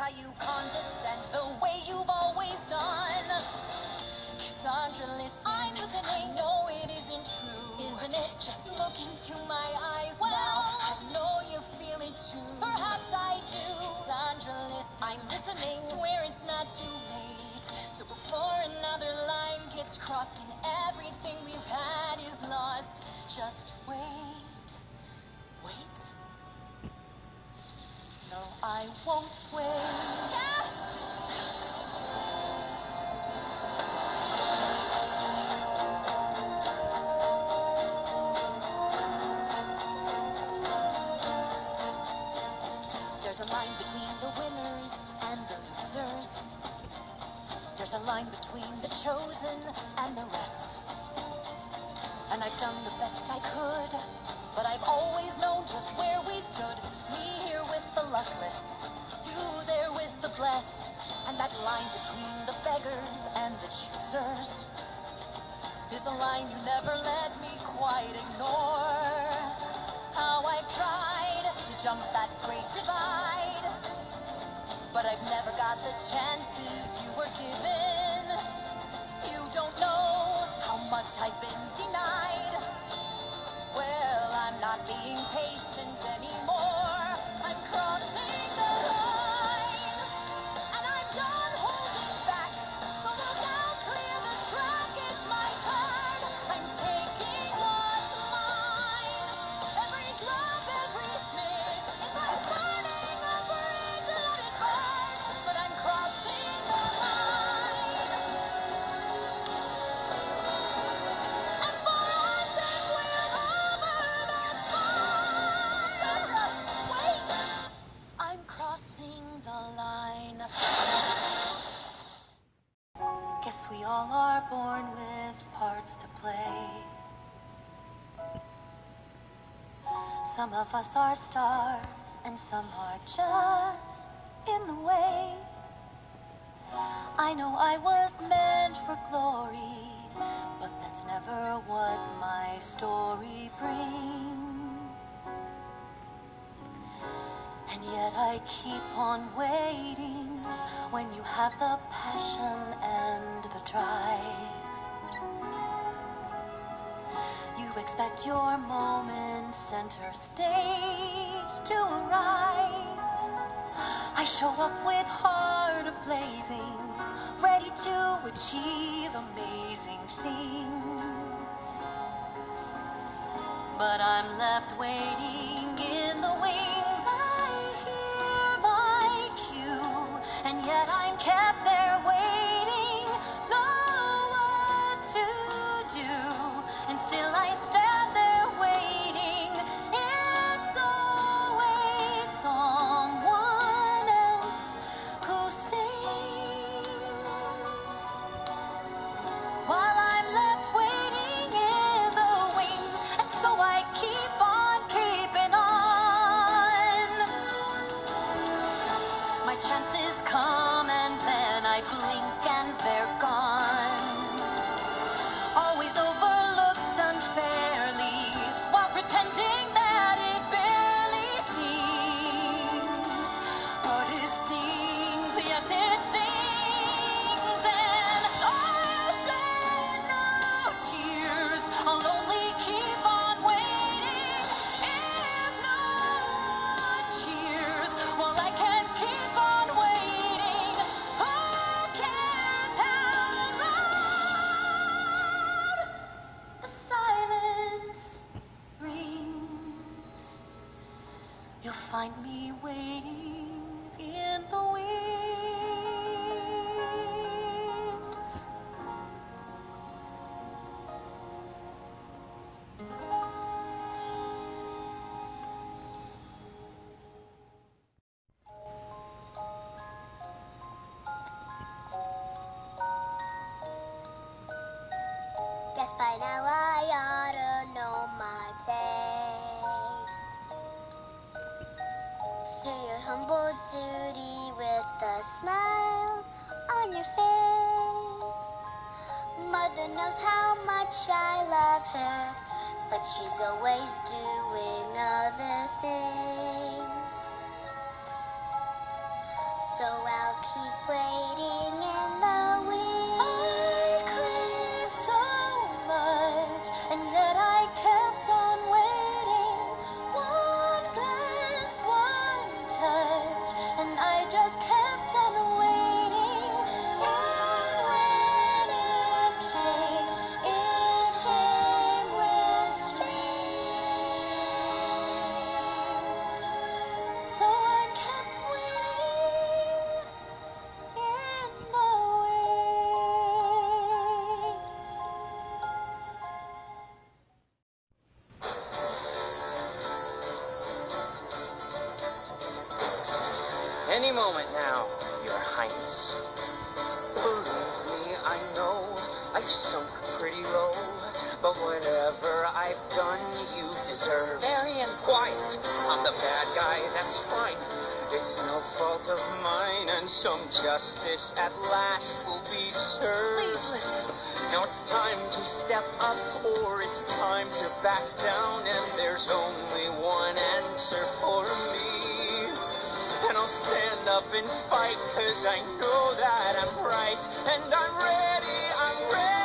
why you condescend the way you've always done. Cassandra, listen, I'm listening. I know it isn't true, isn't it? Just look into my eyes now. I know you feel it too. Perhaps I do. Cassandra, listen, I'm listening. I swear it's not too late. So before another line gets crossed and everything we've had is lost, just wait. Wait? No, I won't wait. Yes! There's a line between the winners and the losers. There's a line between the chosen and the rest. And I've done the best I could, but I've always known just where we stood. Me here with the luckless, you there with the blessed. And that line between the beggars and the choosers is a line you never let me quite ignore. How I've tried to jump that great divide, but I've never got the chances you were given. You don't know how much I've been denied. Well, I'm not being patient anymore. I'm crossing the line, and I'm done holding back. So look out, clear the track, it's my turn. I'm taking what's mine. Every drop, every smidge. It's like burning a bridge, let it burn. But I'm crossing the line. And for us, if we're over, that's fine. Wait, I'm crossing the line. Guess we all are born with parts to play. Some of us are stars, and some are just in the way. I know I was meant for glory, but that's never what my story brings. And yet I keep on waiting when you have the passion and the drive. You expect your moment center stage to arrive. I show up with heart ablazing, ready to achieve amazing things. But I'm left waiting in the wings. I hear my cue, and yet I'm kept there waiting. Know what to do, and still I stand there waiting. It's always someone else who sings, while I'm left waiting in the wings. And so I keep on keeping on. My chances come and then I blink and they're gone. Always overlooked unfairly, while pretending that it barely stings. But it stings, yes it stings. And I'll shed no tears, I'll only keep on waiting. If no one cheers, well I can keep on waiting. Who cares how loud the silence rings? You'll find me waiting in the wings. Guess by now I ought to know my place. Do your humble duty with a smile on your face. Mother knows how much I love her, but she's always doing other things. So any moment now, Your Highness. Believe me, I know I've sunk pretty low, but whatever I've done, you deserve. Marion! Quiet! I'm the bad guy, that's fine. It's no fault of mine, and some justice at last will be served. Please listen. Now it's time to step up, or it's time to back down, and there's only one answer for me. And I'll stand up and fight, 'cause I know that I'm right, and I'm ready, I'm ready.